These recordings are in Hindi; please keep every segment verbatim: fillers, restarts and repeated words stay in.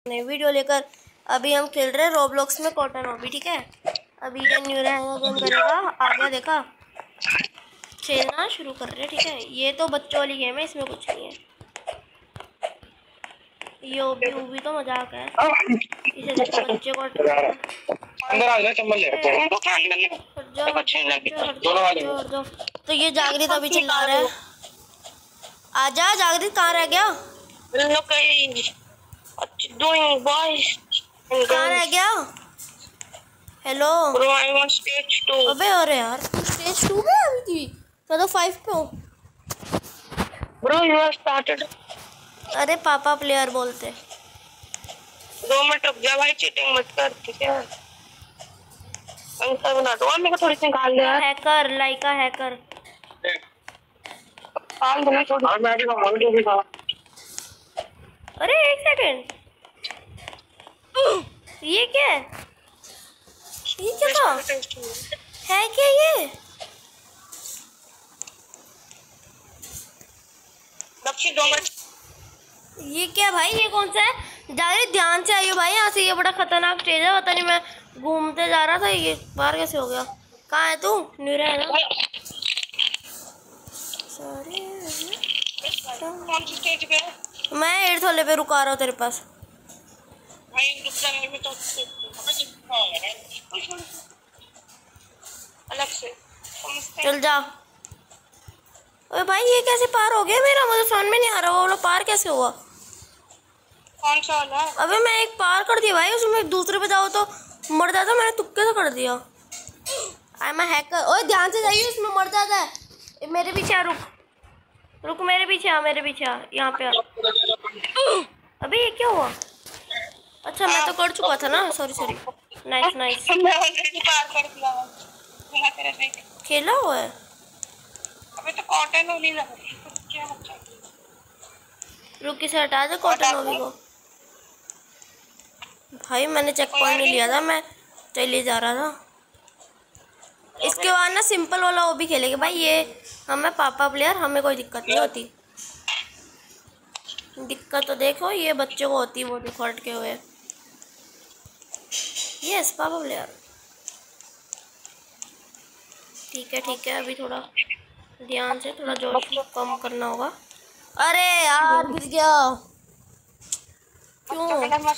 नई वीडियो लेकर अभी हम खेल रहे हैं रोब्लॉक्स में कॉटन हॉबी। ठीक है, अभी ये न्यू रहेगा गेम करेगा। आ गया, देखा, खेलना शुरू कर रहे हैं। ठीक है, ये तो बच्चों वाली गेम है, इसमें कुछ नहीं है। ये ओबी ओबी तो मजाक है, इसे देखो बच्चे को अंदर आ जा, चम्मच ले जाओ। तो ये जागृत अभी चिल्ला रहा है, आजा जागृत, कहाँ रह गया? कहाँ रह गया? हेलो अबे, अरे यार स्टेज टू पे अभी थी, मैं तो फाइव पे हूँ। Bro you have started. अरे पापा प्लेयर बोलते। दो मिनट रुक जा भाई, चीटिंग मत कर, ठीक है? अंतर बना दो, मेरे को थोड़ी सी निकाल दे यार। हैकर, लाइका हैकर निकाल देना थोड़ी। और मैं भी कमांड भी था। अरे एक सेकंड, ये क्या है? ये क्या था? है क्या ये? दो मिनट। ये क्या भाई, ये कौन सा है? जागृत ध्यान से आइए भाई, यहाँ से, ये बड़ा खतरनाक स्टेज है। पता नहीं, मैं घूमते जा रहा था, ये बाहर कैसे हो गया? कहाँ है तू? न्यूरा है ना? कौन सी स्टेज पे है? मैं एट वाले पे रुका रहा हूँ तेरे पास। भाई रुक जा, मैं तो अलग से चल जा। अरे भाई ये कैसे पार हो गया मेरा? मुझे समझ में नहीं आ रहा, वो वाला पार कैसे हुआ? कौन सा वाला? अबे मैं एक पार कर दिया भाई, उसमें दूसरे पे जाओ तो मर जाता। मैंने तुक्के से कर दिया। I am hacker. ओए ध्यान से जाइए, उसमें मर जाता है। मेरे पीछे आ, रुक रुक, मेरे पीछे आ, मेरे पीछे आ, यहाँ पे आ। अबे ये क्या हुआ? अच्छा मैं तो कर चुका था ना, सॉरी सॉरी। नाइस नाइस, मैं ऑलरेडी पार कर दिया तेरे से। खेला हुआ है। अबे तो कॉटन होली लग रही है, क्या बच्चा? रुक, किसे हटा दे कॉटन होली को। भाई मैंने चेक पॉइंट नहीं लिया था, मैं चले जा रहा था। इसके बाद ना सिंपल वाला वो भी खेलेंगे भाई। ये हमें पापा प्लेयर, हमें कोई दिक्कत नहीं होती। दिक्कत तो देखो ये बच्चों को होती है, वो देखो अटके हुए। Yes papa player. ठीक है ठीक है, अभी थोड़ा ध्यान से, थोड़ा जोश कम करना होगा। अरे यार गिर गया क्यों?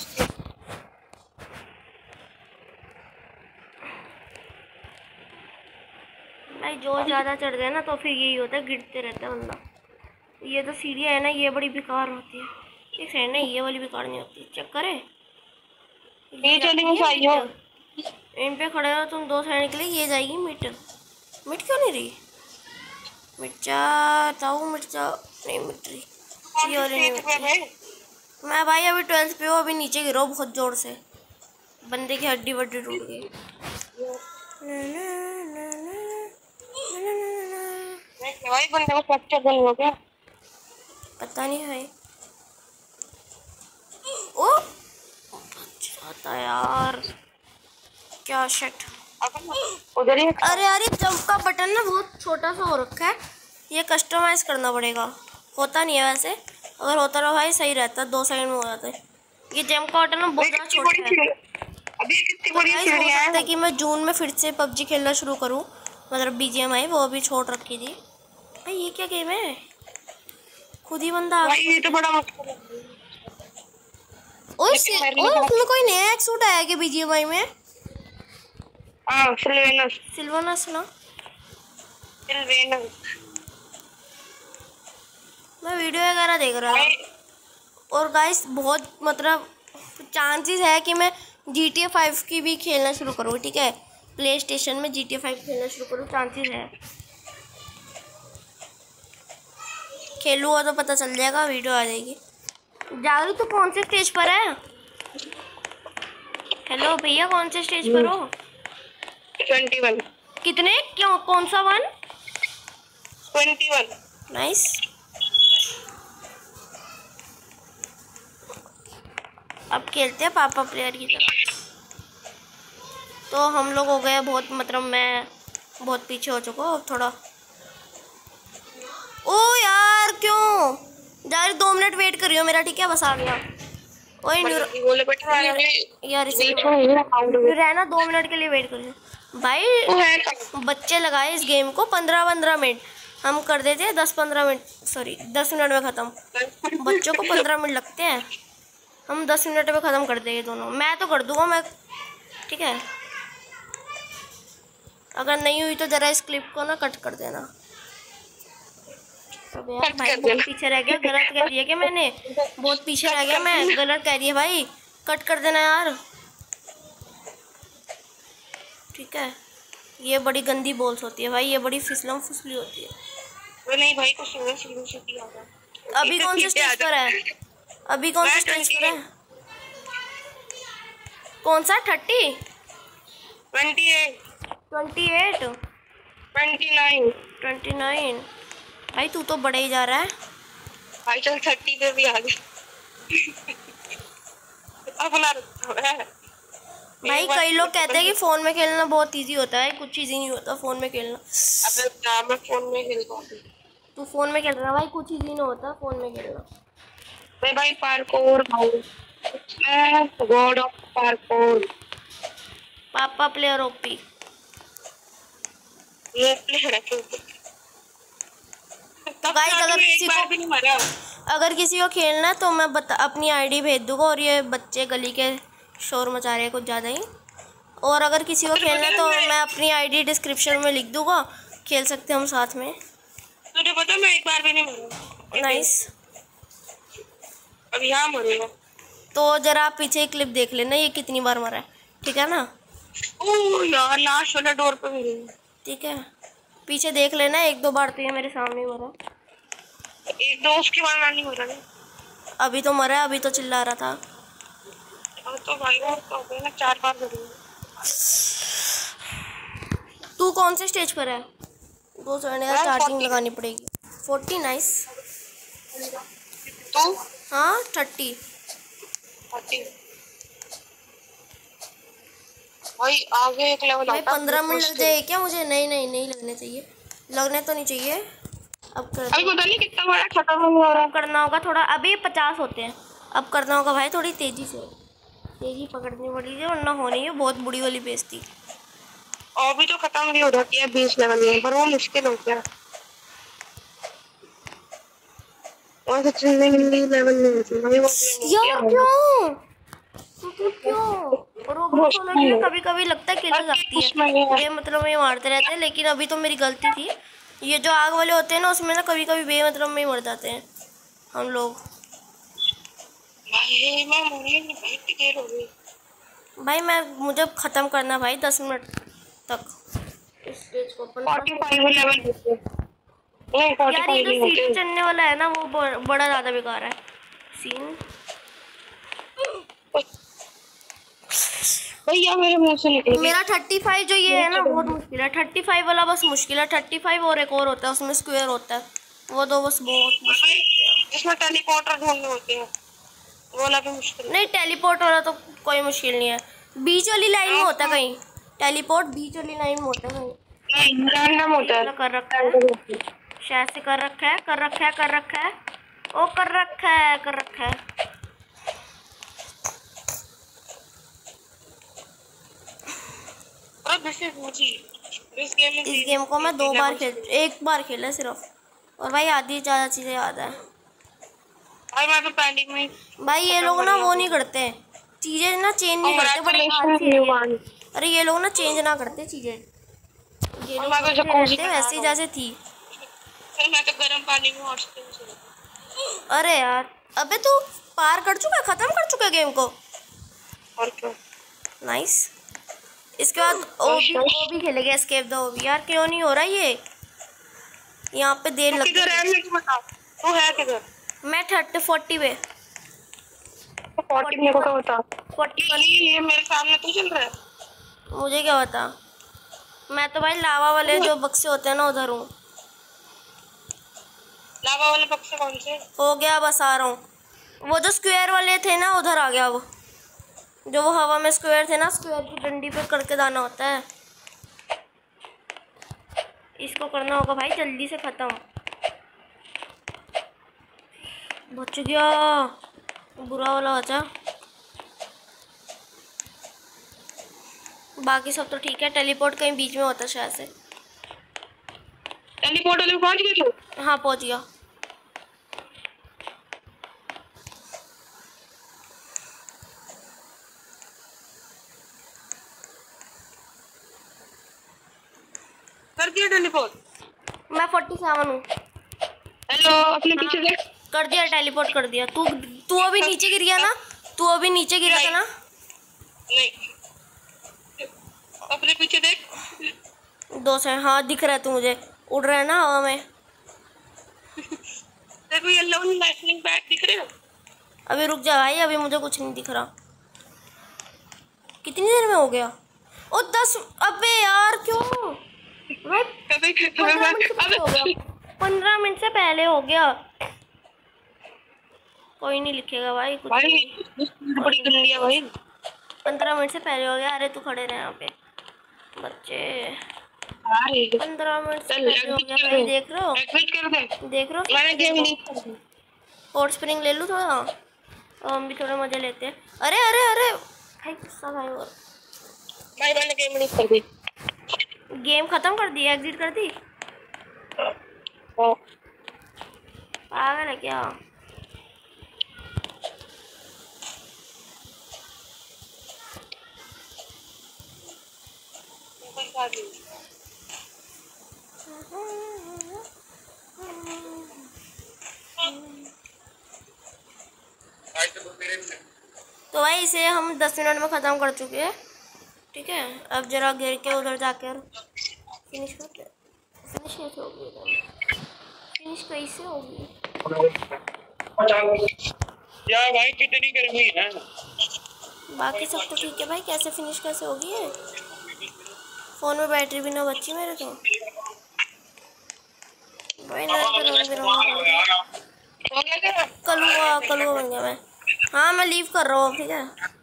भाई जोश ज़्यादा चढ़ गया ना तो फिर यही होता है, गिरते रहता है बंदा। ये तो सीढ़ियाँ है ना, ये बड़ी बेकार होती है। एक सेकंड, नहीं ये वाली बेकार नहीं होती, चेक करे। इन पे खड़े हो तुम दो साइड के लिए, ये जाएगी मिट। मिट क्यों नहीं रही? मिट जाओ, मिट जाओ, नहीं मिट रही ये वाली, नहीं मिट रही। मैं भाई अभी ट्वेल्थ पे हूँ, अभी नीचे गिरो बहुत जोर से, बंदे की हड्डी वड्डी टूट गई। भाई बंदे को फ्रैक्चर बन हो गया, पता नहीं भाई। ओ अच्छा यार, क्या शट उधर ही। अरे यार ये जंप का बटन ना बहुत छोटा सा हो रखा है, ये कस्टमाइज करना पड़ेगा। होता नहीं है वैसे, अगर होता रहा भाई सही रहता, दो साइड में हो जाता है। ये जंप का बटन ना बहुत ज़्यादा छोटा है। अभी कितनी बड़ी सीढ़ियां हैं? तो कि मैं जून में फिर से पबजी खेलना शुरू करूं, मतलब बीजीएमआई वो अभी छोड़ रखी थी। भाई ये क्या गेम है? खुद ही बंदा भाई ये तो बड़ा मुश्किल है। ओए उसमें कोई नया एक सूट आया क्या बीजीएमआई में? हाँ सिल्वेनस, सिल्वरनस ना, सिल्वेनस। मैं वीडियो वगैरह देख रहा था। और गाइस बहुत मतलब चांसेस है कि मैं जी टी ए फाइव की भी खेलना शुरू करूँ। ठीक है, प्ले स्टेशन में जी टी ए फाइव खेलना शुरू करूँ, चांसेस है। खेलूँगा तो पता चल जाएगा, वीडियो आ जाएगी। जागरूक तो कौन से स्टेज पर है? हेलो भैया, कौन से स्टेज पर हो? Twenty one. कितने? क्यों, कौन सा वन? Twenty one. नाइस। अब खेलते हैं पापा प्लेयर की तरह। तो हम लोग हो गए बहुत, मतलब मैं बहुत पीछे हो चुका हूँ अब थोड़ा। ओ यार क्यों? जा रही, दो मिनट वेट करियो मेरा, ठीक है? बस आ गया। ओए न्यू मतलब कि बोले बेटा आ रहे यार इसे बीच में मेरा अकाउंट में रहना, दो मिनट के लिए वेट कर भाई। तो है कहाँ? बच्चे लगाए इस गेम को पंद्रह पंद्रह मिनट, हम कर देते हैं दस पंद्रह मिनट, सॉरी दस मिनट में ख़त्म। बच्चों को पंद्रह मिनट लगते हैं, हम दस मिनट में ख़त्म कर देंगे दोनों। मैं तो कर दूंगा मैं, ठीक है। अगर नहीं हुई तो ज़रा इस क्लिप को ना कट कर देना। अब यार भाई बहुत पीछे रह गया, गलत कह दिया क्या मैंने? बहुत पीछे रह गया मैं, गलत कह दिया भाई, कट कर देना यार, ठीक है। ये बड़ी गंदी बॉल्स होती है भाई, ये बड़ी फिसलम फिसली होती है। वो नहीं भाई कुछ सीधे सीधे सीधी आ गया। अभी कौन से स्टेज पर है? अभी कौन से स्टेज पर है? कौन सा? Thirty twenty eight twenty eight twenty nine twenty nine भाई तू तो बड़े ही जा रहा है भाई। चल थर्टी पे भी आ गया। अपना रखा है भाई। कई लोग कहते हैं कि फोन में खेलना बहुत इजी होता है, कुछ इजी नहीं होता फोन में खेलना। अबे क्या मैं फोन में खेलता हूँ। तू फोन में खेल रहा भाई, कुछ इजी नहीं होता फोन में खेलना। मैं भाई पार्कोर भाई, गॉड ऑफ पार्कोर। पापा प्लेयर ओपी, ये प्लेयर है क्यों? गाइस अगर किसी को भी नहीं मरा। अगर किसी को खेलना है तो मैं बता अपनी आईडी भेज दूंगा। और ये बच्चे गली के शोर मचा रहे हैं कुछ ज़्यादा ही। और अगर किसी को खेलना है तो मैं अपनी आईडी डिस्क्रिप्शन में लिख दूंगा, खेल सकते हैं हम साथ में। तुझे पता मैं एक बार भी नहीं मरा। नाइस। अब यहाँ मरेगा तो जरा आप पीछे ही क्लिप देख लेना ये कितनी बार मरा है, ठीक है ना? ओ यार लास्ट वाला डोर पे मिली, ठीक है पीछे देख लेना, एक दो बार तो ये मेरे सामने ही मरा। एक दो उसके बाद नहीं मरा नहीं। अभी तो मरा, अभी तो चिल्ला रहा था। और तो भाई वो तो ना चार बार मरी। तू कौन से स्टेज पर है? दो सौ चार्जिंग लगानी पड़ेगी। Forty nice. तो हाँ थर्टी। भाई आगे एक लेवल भाई पंद्रह मिनट लग जाए क्या मुझे? नहीं नहीं नहीं लगने चाहिए, लगने तो नहीं चाहिए। अब कर अभी पता नहीं कितना बड़ा खत्म हो रहा है। करना होगा थोड़ा, अभी पचास होते हैं। अब करना होगा भाई थोड़ी तेजी से, तेजी पकड़नी पड़ेगी वरना होनी है बहुत बुरी वाली बेइज्जती। और भी तो खत्म भी हो जाती है बीस लेवल में, पर वो मुश्किल हो गया। और सच में लेवल नहीं होती भाई वो यार क्यों तो क्यों रोबोट होने के लिए कभी कभी लगता है किल हो जाती है ये, मतलब ये मारते रहते हैं। लेकिन अभी तो मेरी गलती थी। ये जो आग वाले होते हैं ना उसमें ना कभी कभी बेमतलब में ही मर जाते हैं हम लोग। भाई मैं मरी नहीं भाई, कितनी देर हो गई भाई मैं मुझे ख़त्म करना भाई दस मिनट तक इस स्टेज को। पैंतालीस लेवल नहीं यार ये जो सीढ़ी चढ़ने वाला है ना वो बड़ा ज़्यादा बेकार है सीन। भैया मेरे मुंह से निकल मेरा थर्टी फाइव जो ये है ना बहुत मुश्किल है। थर्टी फाइव वाला बस मुश्किल है। थर्टी फाइव और एक और होता है उसमें स्क्वायर होता है, वो दो बस बहुत मुश्किल है। इसमें टेलीपोर्टर ढूंढने होते हैं, वो वाला भी मुश्किल नहीं। टेलीपोर्ट वाला तो कोई मुश्किल नहीं है, बीच वाली लाइन में होता है कहीं टेलीपोर्ट, बीच वाली लाइन में होता है कहीं। नहीं रैंडम होता है। कर रखा है शायद से, कर रखा है कर रखा है कर रखा है ओ कर रखा है कर रखा है। इस गेम में इस गेम को मैं दो बार खेल एक बार खेला सिर्फ, और भाई आधी ज़्यादा चीज़ें याद है। भाई मैं तो पहले में भाई ये लोग ना वो नहीं करते, चीज़ें ना चेंज नहीं करते बड़े। अरे ये लोग ना चेंज ना करते चीज़ें, ये लोग रहते वैसे जैसे थी। मैं तो गर्म पानी में हॉस्टल से। अरे यार अबे तू पार कर चुका, खत्म कर चुका गेम को। और क्या नाइस। इसके बाद ओबी वो भी खेलेगा एस्केप द ओबी। यार क्यों नहीं हो रहा ये? यहाँ पे देर लगती किधर है मुझे बता, तू है किधर? मैं थर्टी फोर्टी पे फोर्टी मेरे को क्या बता? फोर्टी ये मेरे सामने तो चल रहा है। मुझे क्या बता, मैं तो भाई लावा वाले जो बक्से होते हैं ना उधर हूँ। लावा वाले बक्से कौन से? हो गया बस आ रहा हूँ। वो जो स्क्वायर वाले थे ना उधर आ गया, वो जो वो हवा में स्क्वायर थे ना, स्क्वायर की डंडी पे करके दाना होता है। इसको करना होगा भाई जल्दी से ख़त्म। बच गया बुरा वाला बचा। बाकी सब तो ठीक है। टेलीपोर्ट कहीं बीच में होता है शायद से। टेलीपोर्ट वाले पहुंच गए तो? हाँ पहुंच गया। कर दिया टेलीपोर्ट? मैं फोर्टी सेवन हूँ। हेलो, अपने पीछे देख। कर दिया, टेलीपोर्ट कर दिया। तू तू अभी नीचे गिर गया ना? तू अभी नीचे गिरा था ना? नहीं, अपने पीछे देख। दो से हाँ दिख रहा है तू मुझे, उड़ रहा है ना हवा में। तेरे को येलो लाइटनिंग बैट दिख रहे हो? अभी रुक जा भाई, अभी मुझे कुछ नहीं दिख रहा। कितनी देर में हो गया? ओ दस। अबे यार क्यों भाई? पंद्रह मिनट से पहले हो गया। पंद्रह मिनट से पहले हो गया। कोई नहीं लिखेगा भाई कुछ। भाई बड़ी गंदी है भाई। पंद्रह मिनट से पहले हो गया। अरे तू खड़े रहे यहाँ पे बच्चे। पंद्रह मिनट से पहले हो गया भाई। देख रहे हो? देख रहे हो? मैंने गेम नहीं। हॉट स्प्रिंग ले लूँ थोड़ा, और हम भी थोड़ा मजे लेते हैं। अरे अरे अरे भाई गुस्सा भाई। और भाई मैंने गेम नहीं कर दी। गेम खत्म कर दी? एग्जिट कर दी? पागल है क्या? तो भाई इसे हम दस मिनट में ख़त्म कर चुके हैं। ठीक है, अब जरा गिर के उधर जाकर फिनिश करते हैं। फिनिश कैसे होगी? फिनिश कैसे होगी यार भाई कितनी गर्मी है। बाकी सब तो ठीक है भाई। कैसे फिनिश कैसे होगी ये? फ़ोन में बैटरी भी ना बची मेरे तो भाई। ना कलुआ कलुआ बन गया मैं। हाँ मैं लीव कर रहा हूँ। ठीक है।